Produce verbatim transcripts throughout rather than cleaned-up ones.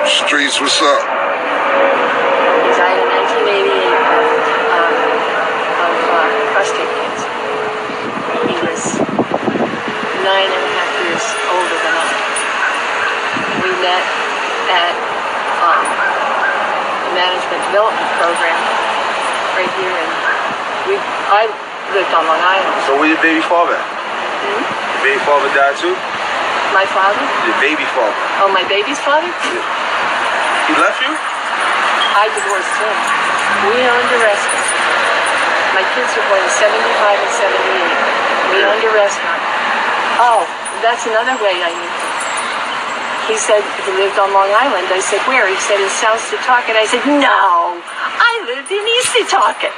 Streets, what's up? He died in nineteen eighty-eight of, um, of uh, prostate cancer. He was nine and a half years older than I. We met at um, the management development program right here, and we I lived on Long Island. So where your baby father at? Hmm? Your baby father died too? My father? Your baby father. Oh, my baby's father? Yeah. He left you? I divorced him. We owned a restaurant. My kids were born in seventy-five and seventy-eight. We Yeah. owned a restaurant. Oh, that's another way I knew him. He said he lived on Long Island. I said, where? He said, in South Setauket. I said, no, I lived in East Setauket.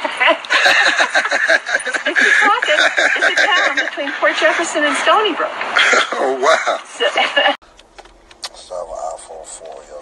East Setauket is a town between Port Jefferson and Stony Brook. Oh, wow. So, Still have an iPhone four, yo.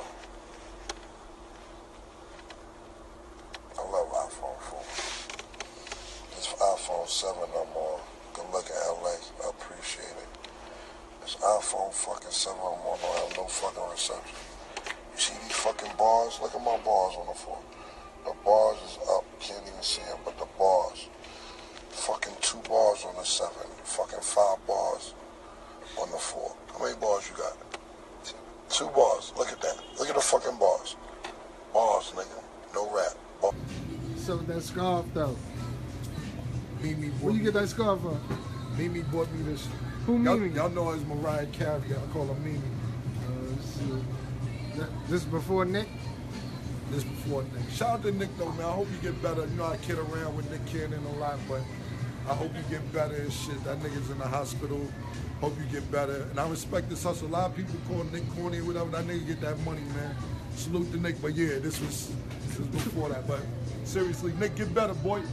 I love iPhone four. This iPhone seven, I'm on. Good look at L A. I appreciate it. This iPhone fucking seven, I'm on. I have no fucking reception. You see these fucking bars? Look at my bars on the phone. The bars is up. Can't even see them, but the bars. Fucking two bars on the seven. Fucking five bars on the four. How many bars you got? Two bars. Look at that. Look at the fucking bars. Bars, nigga. No rap. Bars. So that scarf though. Mimi, where you get that scarf from? Mimi bought me this. Who Mimi? Y'all know it's Mariah Carey. I call her Mimi. Uh, so, this before Nick? This before Nick. Shout out to Nick though, man. I hope you get better. You know I kid around with Nick Cannon a lot, but I hope you get better and shit. That nigga's in the hospital. Hope you get better. And I respect this hustle. A lot of people call Nick corny or whatever. That nigga get that money, man. Salute to Nick. But yeah, this was this was before that. But seriously, Nick, get better, boy.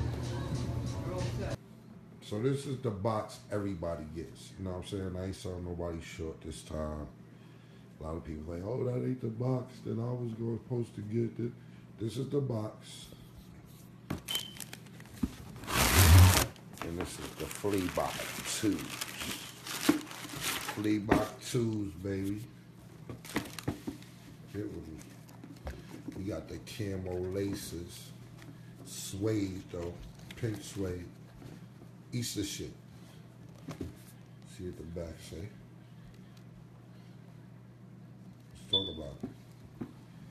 So this is the box everybody gets. You know what I'm saying? I ain't selling nobody short this time. A lot of people like, oh, that ain't the box that I was going supposed to get. It. This is the box. And this is the flea box twos. Flea box twos, baby. Get with me. We got the camo laces. Suede, though. Pink suede. Easter shit. See what the back say. Let's talk about it.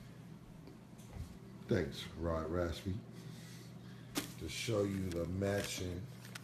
Thanks, Rod Raspy. To show you the matching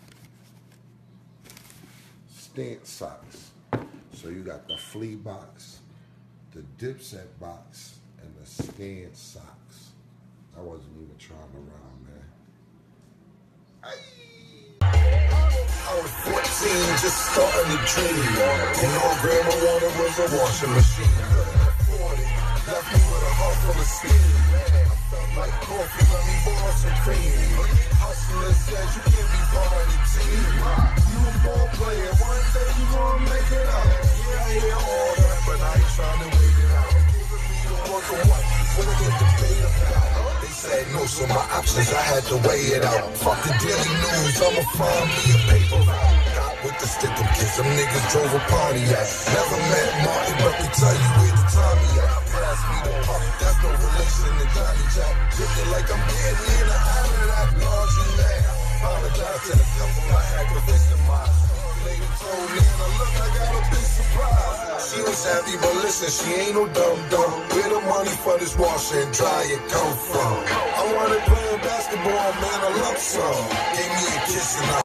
stance socks. So you got the flea box, the dipset box, and the stance socks. I wasn't even trying to rhyme, man. Aye. I was fourteen, just starting to dream. And all grandma wanted was a washing machine. Left me with a heart full of steam. I felt like coffee, let me boil some cream. Hustler said you can't be part of the team. You a ball player, one day you gonna make it out. Yeah, I hear all that, but I ain't trying to wait it out. Work or what? What I get debate about? They said no, so my options, I had to weigh it out. Fuck the daily news, I'ma find me a paper route. Got with the stick up kids, some niggas drove a Pontiac. Never met Martin, but they tell you where the Tommy at. Pass me the pump, that's no relation to Johnny Jack. Looking like I'm getting in or out of that laundry man. Apologize to the couple I had to victimize. Lady told me, and I look, I got a big surprise. She was happy, but listen, she ain't no dumb dumb. Where the money for this washer and dryer come from? I wanted playing basketball, man, I love some. Gave me a kiss and I